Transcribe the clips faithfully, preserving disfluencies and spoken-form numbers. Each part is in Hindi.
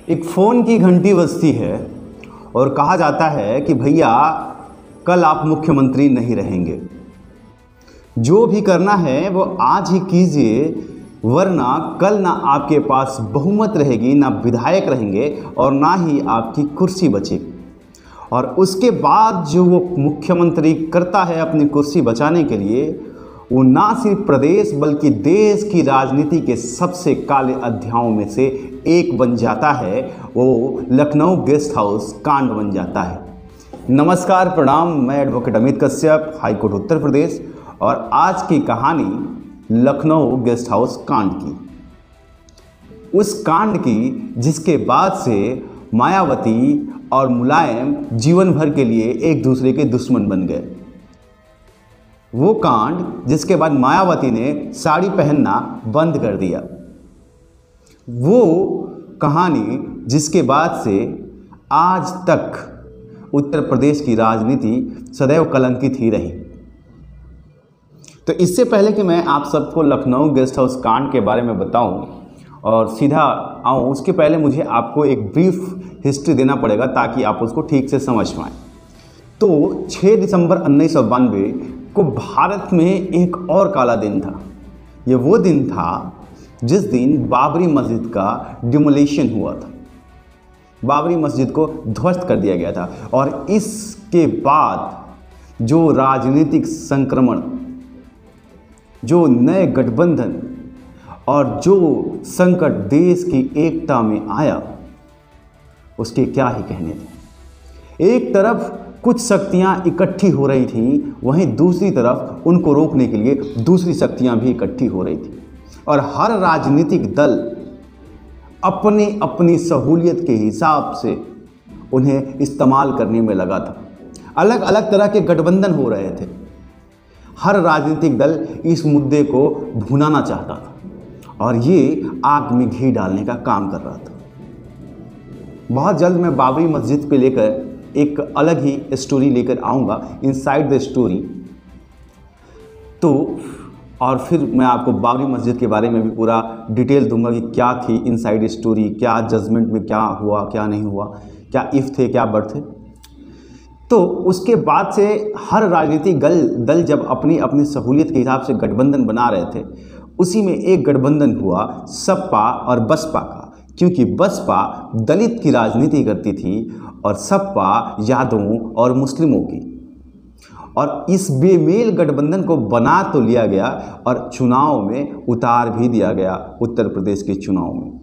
एक फ़ोन की घंटी बजती है और कहा जाता है कि भैया कल आप मुख्यमंत्री नहीं रहेंगे, जो भी करना है वो आज ही कीजिए, वरना कल ना आपके पास बहुमत रहेगी, ना विधायक रहेंगे और ना ही आपकी कुर्सी बचेगी। और उसके बाद जो वो मुख्यमंत्री करता है अपनी कुर्सी बचाने के लिए, वो ना सिर्फ प्रदेश बल्कि देश की राजनीति के सबसे काले अध्यायों में से एक बन जाता है। वो लखनऊ गेस्ट हाउस कांड बन जाता है। नमस्कार, प्रणाम। मैं एडवोकेट अमित कश्यप, हाईकोर्ट उत्तर प्रदेश, और आज की कहानी लखनऊ गेस्ट हाउस कांड की। उस कांड की जिसके बाद से मायावती और मुलायम जीवन भर के लिए एक दूसरे के दुश्मन बन गए। वो कांड जिसके बाद मायावती ने साड़ी पहनना बंद कर दिया। वो कहानी जिसके बाद से आज तक उत्तर प्रदेश की राजनीति सदैव कलंकित ही रही। तो इससे पहले कि मैं आप सबको लखनऊ गेस्ट हाउस कांड के बारे में बताऊं और सीधा आऊं, उसके पहले मुझे आपको एक ब्रीफ हिस्ट्री देना पड़ेगा ताकि आप उसको ठीक से समझ पाएँ। तो छह दिसंबर उन्नीस सौ बानवे को भारत में एक और काला दिन था। ये वो दिन था जिस दिन बाबरी मस्जिद का डिमोलिशन हुआ था। बाबरी मस्जिद को ध्वस्त कर दिया गया था। और इसके बाद जो राजनीतिक संक्रमण, जो नए गठबंधन और जो संकट देश की एकता में आया, उसके क्या ही कहने थे। एक तरफ कुछ शक्तियां इकट्ठी हो रही थीं, वहीं दूसरी तरफ उनको रोकने के लिए दूसरी शक्तियां भी इकट्ठी हो रही थी। और हर राजनीतिक दल अपनी अपनी सहूलियत के हिसाब से उन्हें इस्तेमाल करने में लगा था। अलग अलग तरह के गठबंधन हो रहे थे। हर राजनीतिक दल इस मुद्दे को भुनाना चाहता था और ये आग में घी डालने का काम कर रहा था। बहुत जल्द मैं बाबरी मस्जिद पे लेकर एक अलग ही स्टोरी लेकर आऊँगा, इनसाइड द स्टोरी। तो और फिर मैं आपको बाबरी मस्जिद के बारे में भी पूरा डिटेल दूंगा कि क्या थी इनसाइड स्टोरी, क्या जजमेंट में क्या हुआ, क्या नहीं हुआ, क्या इफ़ थे, क्या बट थे। तो उसके बाद से हर राजनीतिक दल दल जब अपनी अपनी सहूलियत के हिसाब से गठबंधन बना रहे थे, उसी में एक गठबंधन हुआ सपा और बसपा का। क्योंकि बसपा दलित की राजनीति करती थी और सपा यादवों और मुस्लिमों की। और इस बेमेल गठबंधन को बना तो लिया गया और चुनाव में उतार भी दिया गया। उत्तर प्रदेश के चुनाव में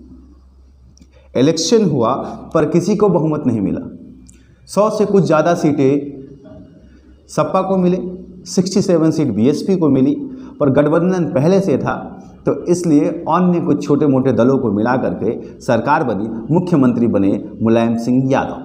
इलेक्शन हुआ पर किसी को बहुमत नहीं मिला। सौ से कुछ ज़्यादा सीटें सपा को मिले, सड़सठ सीट बीएसपी को मिली, पर गठबंधन पहले से था तो इसलिए अन्य कुछ छोटे मोटे दलों को मिला करके सरकार बनी, मुख्यमंत्री बने मुलायम सिंह यादव।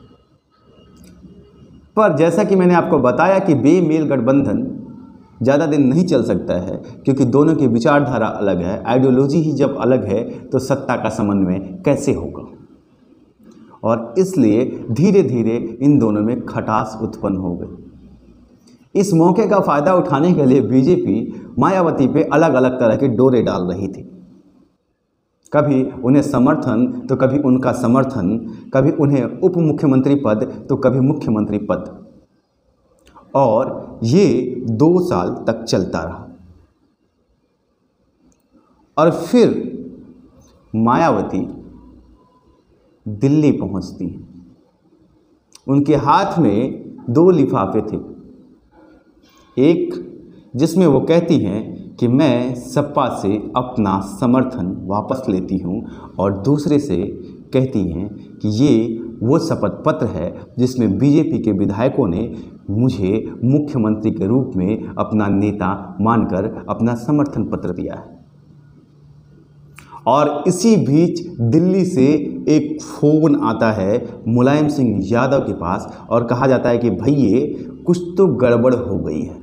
पर जैसा कि मैंने आपको बताया कि बेमेल गठबंधन ज़्यादा दिन नहीं चल सकता है, क्योंकि दोनों की विचारधारा अलग है। आइडियोलॉजी ही जब अलग है तो सत्ता का समन्वय कैसे होगा। और इसलिए धीरे धीरे इन दोनों में खटास उत्पन्न हो गई। इस मौके का फ़ायदा उठाने के लिए बीजेपी मायावती पे अलग अलग तरह के डोरे डाल रही थी। कभी उन्हें समर्थन तो कभी उनका समर्थन, कभी उन्हें उप मुख्यमंत्री पद तो कभी मुख्यमंत्री पद। और ये दो साल तक चलता रहा। और फिर मायावती दिल्ली पहुंचती हैं। उनके हाथ में दो लिफाफे थे। एक जिसमें वो कहती हैं कि मैं सपा से अपना समर्थन वापस लेती हूँ, और दूसरे से कहती हैं कि ये वो शपथ पत्र है जिसमें बीजेपी के विधायकों ने मुझे मुख्यमंत्री के रूप में अपना नेता मानकर अपना समर्थन पत्र दिया है। और इसी बीच दिल्ली से एक फ़ोन आता है मुलायम सिंह यादव के पास और कहा जाता है कि भैये कुछ तो गड़बड़ हो गई है।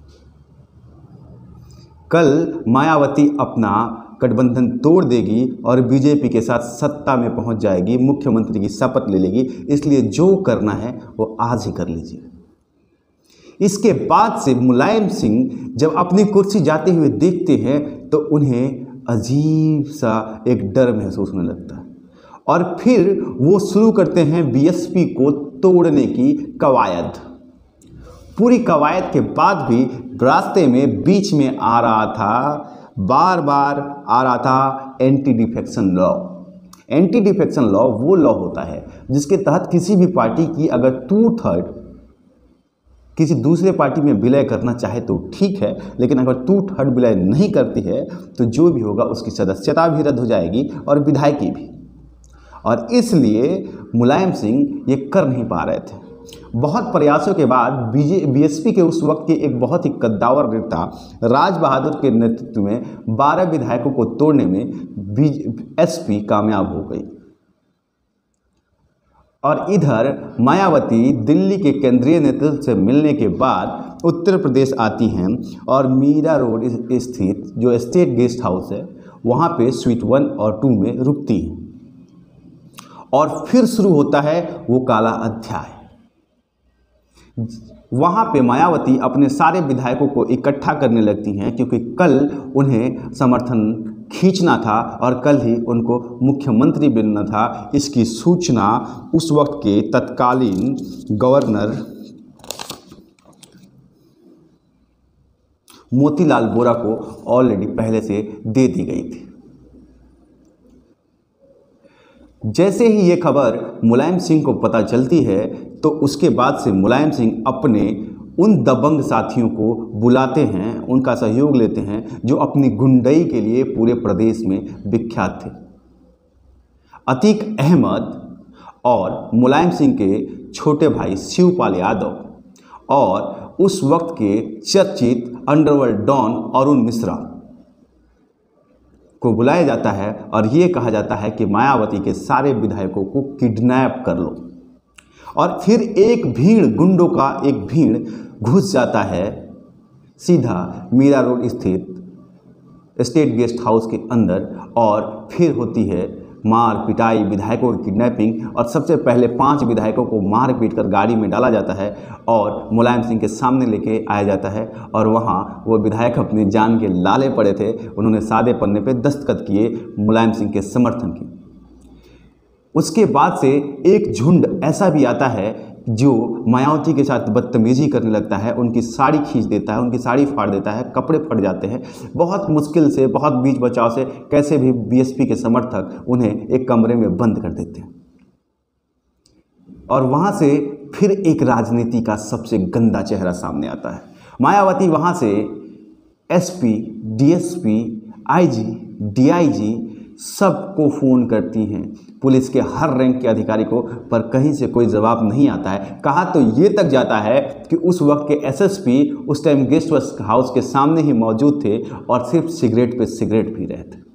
कल मायावती अपना गठबंधन तोड़ देगी और बीजेपी के साथ सत्ता में पहुंच जाएगी, मुख्यमंत्री की शपथ ले लेगी। इसलिए जो करना है वो आज ही कर लीजिए। इसके बाद से मुलायम सिंह जब अपनी कुर्सी जाते हुए देखते हैं तो उन्हें अजीब सा एक डर महसूस होने लगता है और फिर वो शुरू करते हैं बीएसपी को तोड़ने की कवायद। पूरी कवायद के बाद भी रास्ते में बीच में आ रहा था, बार बार आ रहा था anti defection law. Anti defection law वो लॉ होता है जिसके तहत किसी भी पार्टी की अगर टू थर्ड किसी दूसरे पार्टी में विलय करना चाहे तो ठीक है, लेकिन अगर टू थर्ड विलय नहीं करती है तो जो भी होगा उसकी सदस्यता भी रद्द हो जाएगी और विधायकी भी। और इसलिए मुलायम सिंह ये कर नहीं पा रहे थे। बहुत प्रयासों के बाद बीजे बीएसपी के उस वक्त के एक बहुत ही कद्दावर नेता राज बहादुर के नेतृत्व में बारह विधायकों को तोड़ने में एसपी कामयाब हो गई। और इधर मायावती दिल्ली के केंद्रीय नेतृत्व से मिलने के बाद उत्तर प्रदेश आती हैं और मीरा रोड स्थित जो स्टेट गेस्ट हाउस है वहाँ पे स्वीट वन और टू में रुकती हैं। और फिर शुरू होता है वो काला अध्याय। वहाँ पे मायावती अपने सारे विधायकों को इकट्ठा करने लगती हैं क्योंकि कल उन्हें समर्थन खींचना था और कल ही उनको मुख्यमंत्री बनना था। इसकी सूचना उस वक्त के तत्कालीन गवर्नर मोतीलाल वोरा को ऑलरेडी पहले से दे दी गई थी। जैसे ही ये खबर मुलायम सिंह को पता चलती है तो उसके बाद से मुलायम सिंह अपने उन दबंग साथियों को बुलाते हैं, उनका सहयोग लेते हैं जो अपनी गुंडई के लिए पूरे प्रदेश में विख्यात थे। अतीक अहमद और मुलायम सिंह के छोटे भाई शिवपाल यादव और उस वक्त के चर्चित अंडरवर्ल्ड डॉन अरुण मिश्रा को बुलाया जाता है और ये कहा जाता है कि मायावती के सारे विधायकों को किडनैप कर लो। और फिर एक भीड़, गुंडों का एक भीड़ घुस जाता है सीधा मीरा रोड स्थित स्टेट गेस्ट हाउस के अंदर और फिर होती है मार पिटाई, विधायकों की किडनैपिंग। और सबसे पहले पांच विधायकों को मार पीट कर गाड़ी में डाला जाता है और मुलायम सिंह के सामने लेके आया जाता है। और वहाँ वो विधायक अपनी जान के लाले पड़े थे, उन्होंने सादे पन्ने पे दस्तखत किए मुलायम सिंह के समर्थन की। उसके बाद से एक झुंड ऐसा भी आता है जो मायावती के साथ बदतमीजी करने लगता है, उनकी साड़ी खींच देता है, उनकी साड़ी फाड़ देता है, कपड़े फट जाते हैं। बहुत मुश्किल से, बहुत बीच बचाव से कैसे भी बीएसपी के समर्थक उन्हें एक कमरे में बंद कर देते हैं। और वहाँ से फिर एक राजनीति का सबसे गंदा चेहरा सामने आता है। मायावती वहाँ से एसपी, डीएसपी, आईजी, डीआईजी सबको फ़ोन करती हैं, पुलिस के हर रैंक के अधिकारी को, पर कहीं से कोई जवाब नहीं आता है। कहा तो ये तक जाता है कि उस वक्त के एसएसपी उस टाइम गेस्ट हाउस के सामने ही मौजूद थे और सिर्फ सिगरेट पे सिगरेट पी रहे थे।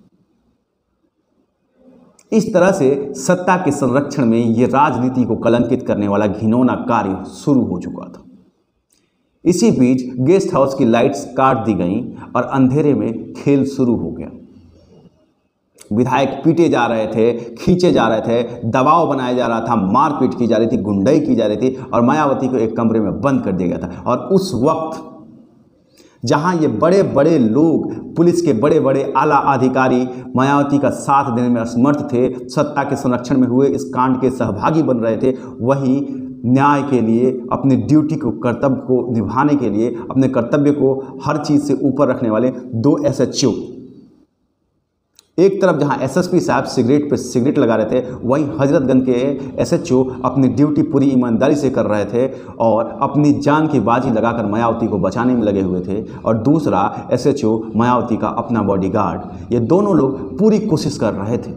इस तरह से सत्ता के संरक्षण में ये राजनीति को कलंकित करने वाला घिनौना कार्य शुरू हो चुका था। इसी बीच गेस्ट हाउस की लाइट्स काट दी गईं और अंधेरे में खेल शुरू हो गया। विधायक पीटे जा रहे थे, खींचे जा रहे थे, दबाव बनाया जा रहा था, मारपीट की जा रही थी, गुंडाई की जा रही थी और मायावती को एक कमरे में बंद कर दिया गया था। और उस वक्त जहां ये बड़े बड़े लोग, पुलिस के बड़े बड़े आला अधिकारी मायावती का साथ देने में असमर्थ थे, सत्ता के संरक्षण में हुए इस कांड के सहभागी बन रहे थे, वहीं न्याय के लिए, अपनी ड्यूटी को, कर्तव्य को निभाने के लिए, अपने कर्तव्य को हर चीज़ से ऊपर रखने वाले दो एसएचओ, एक तरफ जहां एसएसपी साहब सिगरेट पे सिगरेट लगा रहे थे, वहीं हजरतगंज के एसएचओ अपनी ड्यूटी पूरी ईमानदारी से कर रहे थे और अपनी जान की बाजी लगाकर मायावती को बचाने में लगे हुए थे। और दूसरा एसएचओ मायावती का अपना बॉडीगार्ड, ये दोनों लोग पूरी कोशिश कर रहे थे।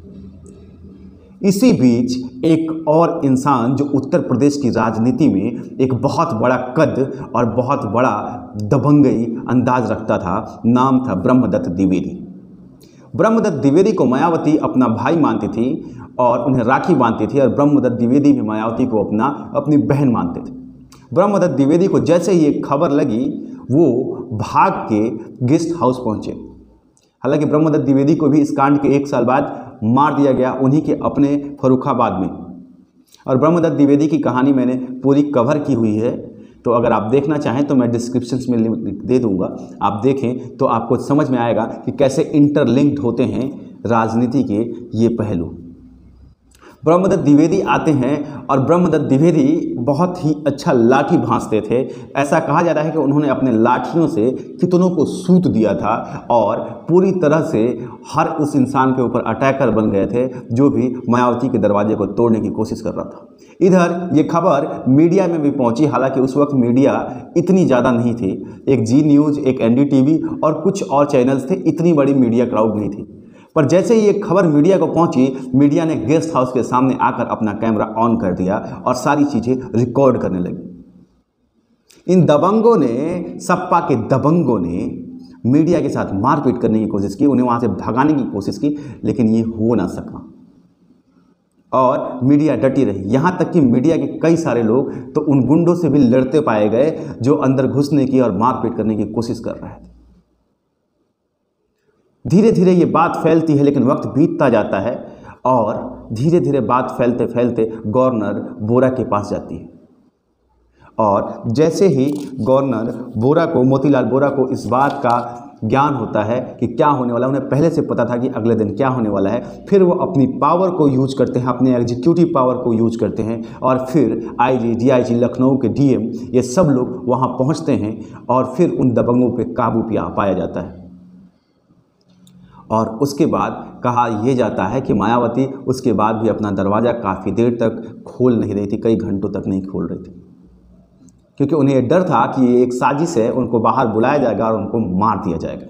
इसी बीच एक और इंसान जो उत्तर प्रदेश की राजनीति में एक बहुत बड़ा कद और बहुत बड़ा दबंगई अंदाज रखता था, नाम था ब्रह्मदत्त द्विवेदी। ब्रह्मदत्त द्विवेदी को मायावती अपना भाई मानती थी और उन्हें राखी बांधती थी और ब्रह्मदत्त द्विवेदी भी मायावती को अपना अपनी बहन मानते थे। ब्रह्मदत्त द्विवेदी को जैसे ही एक खबर लगी वो भाग के गेस्ट हाउस पहुंचे। हालांकि ब्रह्मदत्त द्विवेदी को भी इस कांड के एक साल बाद मार दिया गया, उन्हीं के अपने फर्रुखाबाद में। और ब्रह्मदत्त द्विवेदी की कहानी मैंने पूरी कवर की हुई है, तो अगर आप देखना चाहें तो मैं डिस्क्रिप्शन में लिंक दे दूंगा, आप देखें तो आपको समझ में आएगा कि कैसे इंटरलिंक्ड होते हैं राजनीति के ये पहलू। ब्रह्मदत्त द्विवेदी आते हैं और ब्रह्मदत्त द्विवेदी बहुत ही अच्छा लाठी भांजते थे। ऐसा कहा जाता है कि उन्होंने अपने लाठियों से कितनों को सूत दिया था और पूरी तरह से हर उस इंसान के ऊपर अटैकर बन गए थे जो भी मायावती के दरवाजे को तोड़ने की कोशिश कर रहा था। इधर ये खबर मीडिया में भी पहुंची, हालांकि उस वक्त मीडिया इतनी ज़्यादा नहीं थी। एक जी न्यूज़, एक एन डी टी वी और कुछ और चैनल्स थे, इतनी बड़ी मीडिया क्राउड नहीं थी। पर जैसे ही ये खबर मीडिया को पहुंची, मीडिया ने गेस्ट हाउस के सामने आकर अपना कैमरा ऑन कर दिया और सारी चीज़ें रिकॉर्ड करने लगी। इन दबंगों ने, सपा के दबंगों ने मीडिया के साथ मारपीट करने की कोशिश की, उन्हें वहाँ से भगाने की कोशिश की, लेकिन ये हो ना सका और मीडिया डटी रही। यहाँ तक कि मीडिया के कई सारे लोग तो उन गुंडों से भी लड़ते पाए गए जो अंदर घुसने की और मारपीट करने की कोशिश कर रहे थे। धीरे धीरे ये बात फैलती है, लेकिन वक्त बीतता जाता है और धीरे धीरे बात फैलते फैलते गवर्नर बोरा के पास जाती है। और जैसे ही गवर्नर बोरा को, मोतीलाल बोरा को इस बात का ज्ञान होता है कि क्या होने वाला है, उन्हें पहले से पता था कि अगले दिन क्या होने वाला है, फिर वो अपनी पावर को यूज करते हैं, अपने एग्जीक्यूटिव पावर को यूज करते हैं और फिर आई जी, डी आई जी, लखनऊ के डी एम, ये सब लोग वहाँ पहुँचते हैं और फिर उन दबंगों पे काबू पाया जाता है। और उसके बाद कहा यह जाता है कि मायावती उसके बाद भी अपना दरवाज़ा काफ़ी देर तक खोल नहीं रही थी, कई घंटों तक नहीं खोल रही थी, क्योंकि उन्हें यह डर था कि ये एक साजिश है, उनको बाहर बुलाया जाएगा और उनको मार दिया जाएगा।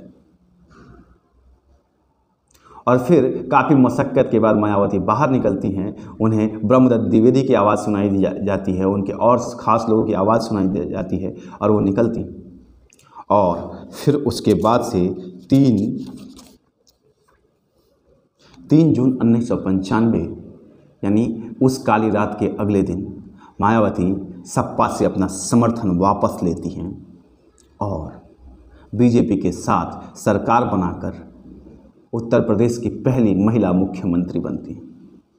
और फिर काफ़ी मशक्क़त के बाद मायावती बाहर निकलती हैं। उन्हें ब्रह्मदत्त द्विवेदी की आवाज़ सुनाई दी जा, जाती है, उनके और ख़ास लोगों की आवाज़ सुनाई दी जाती है और वो निकलती। और फिर उसके बाद से तीन तीन जून उन्नीस सौ पंचानवे यानी उस काली रात के अगले दिन मायावती सपा से अपना समर्थन वापस लेती हैं और बीजेपी के साथ सरकार बनाकर उत्तर प्रदेश की पहली महिला मुख्यमंत्री बनती हैं।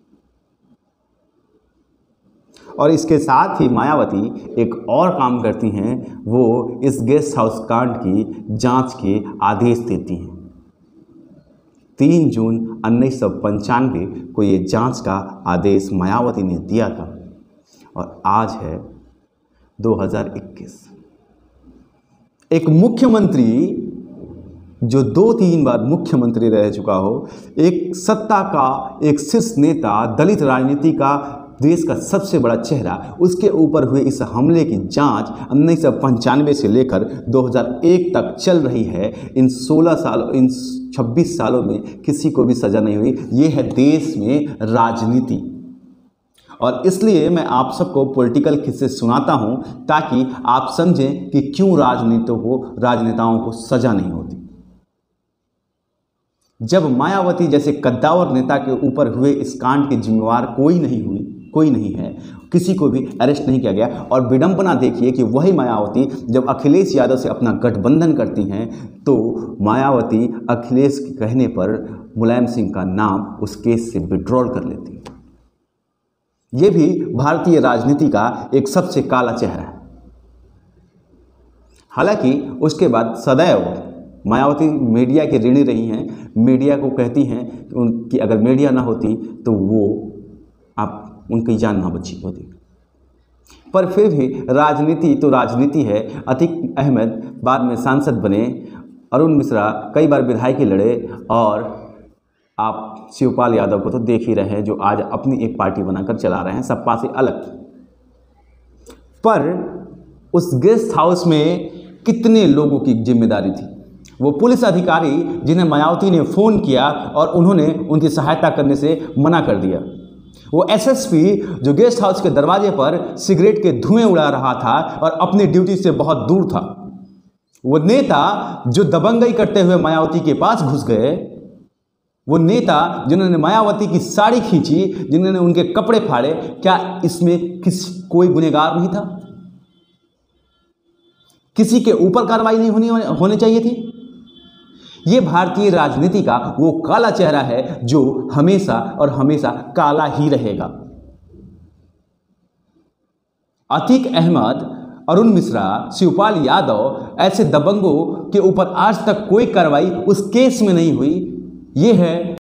और इसके साथ ही मायावती एक और काम करती हैं, वो इस गेस्ट हाउस कांड की जांच के आदेश देती हैं। तीन जून उन्नीस सौ पंचानवे को ये जांच का आदेश मायावती ने दिया था और आज है दो हज़ार इक्कीस। एक मुख्यमंत्री जो दो तीन बार मुख्यमंत्री रह चुका हो, एक सत्ता का एक शीर्ष नेता, दलित राजनीति का देश का सबसे बड़ा चेहरा, उसके ऊपर हुए इस हमले की जांच उन्नीस सौ पंचानवे से लेकर दो हज़ार एक तक चल रही है। इन सोलह सालों इन छब्बीस सालों में किसी को भी सज़ा नहीं हुई। ये है देश में राजनीति। और इसलिए मैं आप सबको पॉलिटिकल किस्से सुनाता हूं ताकि आप समझें कि क्यों राजनीतियों को राजनेताओं को सज़ा नहीं होती। जब मायावती जैसे कद्दावर नेता के ऊपर हुए इस कांड के जिम्मेवार कोई नहीं हुई कोई नहीं है, किसी को भी अरेस्ट नहीं किया गया। और विडंबना देखिए कि वही मायावती जब अखिलेश यादव से अपना गठबंधन करती हैं तो मायावती अखिलेश के कहने पर मुलायम सिंह का नाम उस केस से विड्रॉल कर लेती है। ये भी भारतीय राजनीति का एक सबसे काला चेहरा है। हालांकि उसके बाद सदैव मायावती मीडिया की ऋणी रही हैं। मीडिया को कहती हैं कि उनकी अगर मीडिया ना होती तो वो आप उनकी जान ना बची होती। पर फिर भी राजनीति तो राजनीति है। अतीक अहमद बाद में सांसद बने, अरुण मिश्रा कई बार विधायकी लड़े और आप शिवपाल यादव को तो देख ही रहे हैं जो आज अपनी एक पार्टी बनाकर चला रहे हैं सपा से अलग। पर उस गेस्ट हाउस में कितने लोगों की जिम्मेदारी थी? वो पुलिस अधिकारी जिन्हें मायावती ने फ़ोन किया और उन्होंने उनकी सहायता करने से मना कर दिया। वो एस एस पी जो गेस्ट हाउस के दरवाजे पर सिगरेट के धुएं उड़ा रहा था और अपनी ड्यूटी से बहुत दूर था। वो नेता जो दबंगई करते हुए मायावती के पास घुस गए, वो नेता जिन्होंने मायावती की साड़ी खींची, जिन्होंने उनके कपड़े फाड़े, क्या इसमें किस कोई गुनहगार नहीं था? किसी के ऊपर कार्रवाई नहीं होनी होनी चाहिए थी? ये भारतीय राजनीति का वो काला चेहरा है जो हमेशा और हमेशा काला ही रहेगा। अतीक अहमद, अरुण मिश्रा, शिवपाल यादव ऐसे दबंगों के ऊपर आज तक कोई कार्रवाई उस केस में नहीं हुई। ये है